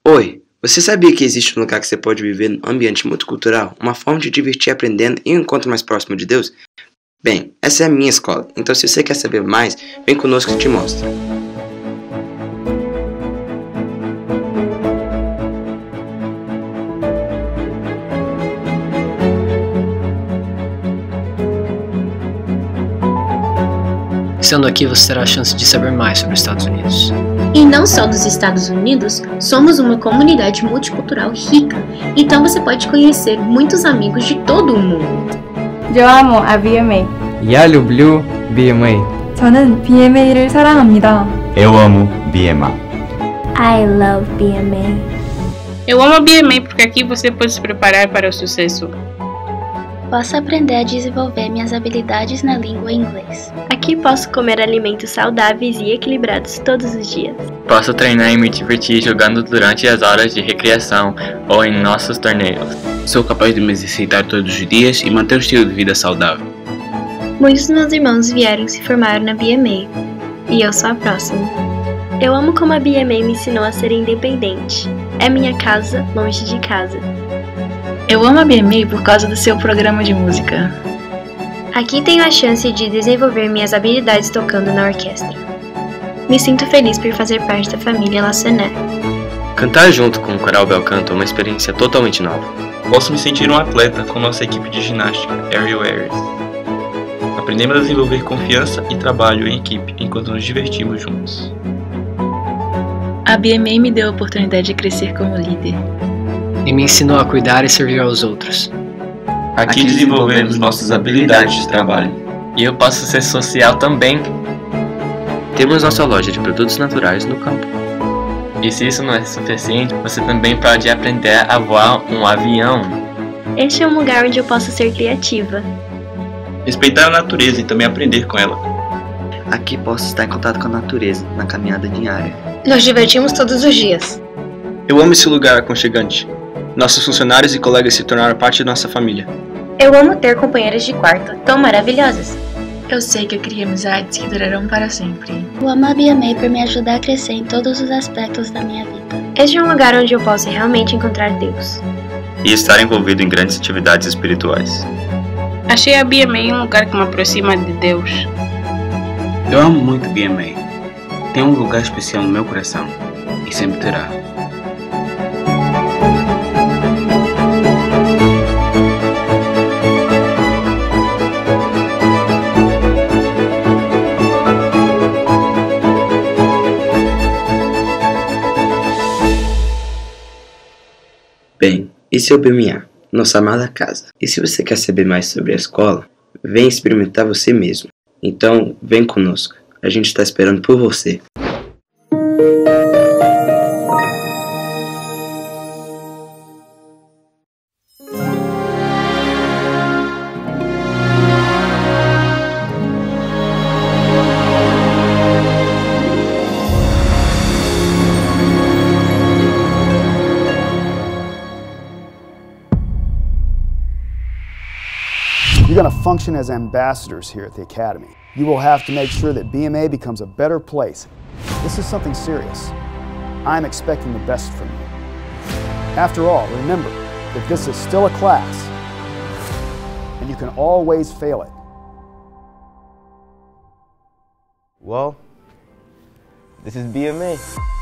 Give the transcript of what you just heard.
Oi, você sabia que existe um lugar que você pode viver num ambiente multicultural, uma forma de divertir aprendendo e um encontro mais próximo de Deus? Bem, essa é a minha escola, então se você quer saber mais, vem conosco que eu te mostro. Estando aqui, você terá a chance de saber mais sobre os Estados Unidos. E não só dos Estados Unidos, somos uma comunidade multicultural rica, então você pode conhecer muitos amigos de todo o mundo. Eu amo a BMA. Я люблю BMA. 저는 BMA를 사랑합니다. Eu amo BMA. I love BMA. Eu amo a BMA porque aqui você pode se preparar para o sucesso. Posso aprender a desenvolver minhas habilidades na língua inglês. Aqui posso comer alimentos saudáveis e equilibrados todos os dias. Posso treinar e me divertir jogando durante as horas de recreação ou em nossos torneios. Sou capaz de me exercitar todos os dias e manter um estilo de vida saudável. Muitos dos meus irmãos vieram e se formaram na BMA, e eu sou a próxima. Eu amo como a BMA me ensinou a ser independente. É minha casa, longe de casa. Eu amo a BMA por causa do seu programa de música. Aqui tenho a chance de desenvolver minhas habilidades tocando na orquestra. Me sinto feliz por fazer parte da família Lacené. Cantar junto com o Coral Belcanto é uma experiência totalmente nova. Posso me sentir um atleta com nossa equipe de ginástica, Aerial Aires. Aprendemos a desenvolver confiança e trabalho em equipe enquanto nos divertimos juntos. A BMA me deu a oportunidade de crescer como líder. E me ensinou a cuidar e servir aos outros. Aqui desenvolvemos nossas habilidades de trabalho. E eu posso ser social também. Temos nossa loja de produtos naturais no campo. E se isso não é suficiente, você também pode aprender a voar um avião. Este é um lugar onde eu posso ser criativa. Respeitar a natureza e também aprender com ela. Aqui posso estar em contato com a natureza, na caminhada diária. Nos divertimos todos os dias. Eu amo esse lugar aconchegante. Nossos funcionários e colegas se tornaram parte de nossa família. Eu amo ter companheiras de quarto tão maravilhosas. Eu sei que eu criei amizades que durarão para sempre. Eu amo a BMA por me ajudar a crescer em todos os aspectos da minha vida. Este é um lugar onde eu posso realmente encontrar Deus. E estar envolvido em grandes atividades espirituais. Achei a BMA um lugar que me aproxima de Deus. Eu amo muito BMA. Tem um lugar especial no meu coração e sempre terá. Bem, esse é o BMA, nossa amada casa. E se você quer saber mais sobre a escola, vem experimentar você mesmo. Então, vem conosco. A gente está esperando por você. You're going to function as ambassadors here at the Academy. You will have to make sure that BMA becomes a better place. This is something serious. I'm expecting the best from you. After all, remember that this is still a class, and you can always fail it. Well, this is BMA.